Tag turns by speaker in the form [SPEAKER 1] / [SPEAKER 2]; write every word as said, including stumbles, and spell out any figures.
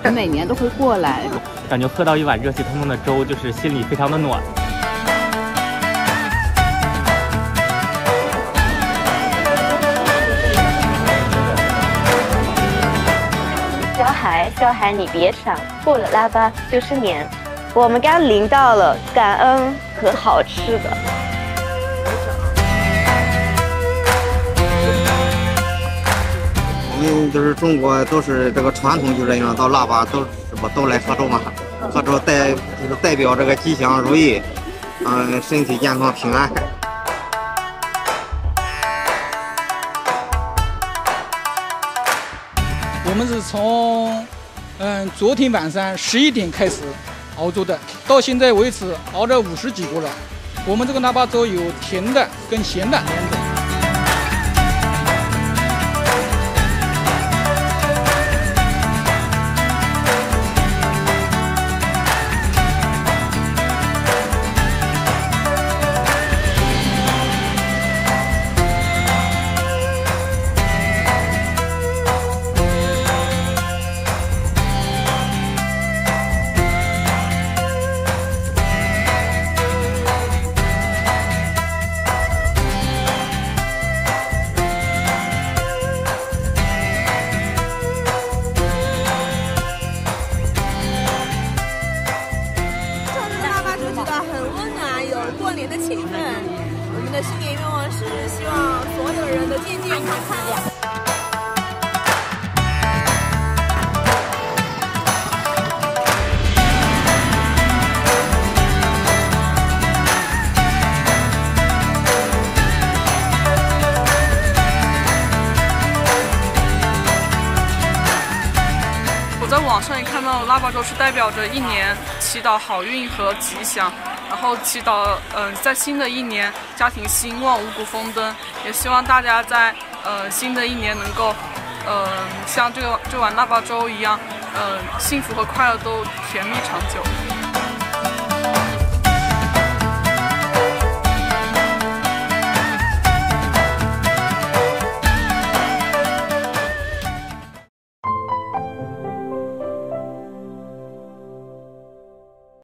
[SPEAKER 1] 每年都会过来，
[SPEAKER 2] 感觉喝到一碗热气腾腾的粥，就是心里非常的暖。
[SPEAKER 3] 小海，小海，你别想，过了腊八就是年。我们刚领到了感恩和好吃的。
[SPEAKER 4] 我们就是中国都是这个传统，就这样到腊八都是不都来喝粥嘛，喝粥代就是代表这个吉祥如意，嗯，身体健康平安。
[SPEAKER 5] 我们是从嗯昨天晚上十一点开始熬粥的，到现在为止熬了五十几锅了。我们这个腊八粥有甜的跟咸的两种。
[SPEAKER 6] 过年的气氛，我们的新年愿望是希望所有人都健健康康。
[SPEAKER 7] 我在网上也看到腊八粥是代表着一年祈祷好运和吉祥。 然后祈祷，嗯、呃，在新的一年家庭兴旺、五谷丰登，也希望大家在呃新的一年能够，呃，像这个这碗腊八粥一样，嗯、呃，幸福和快乐都甜蜜长久。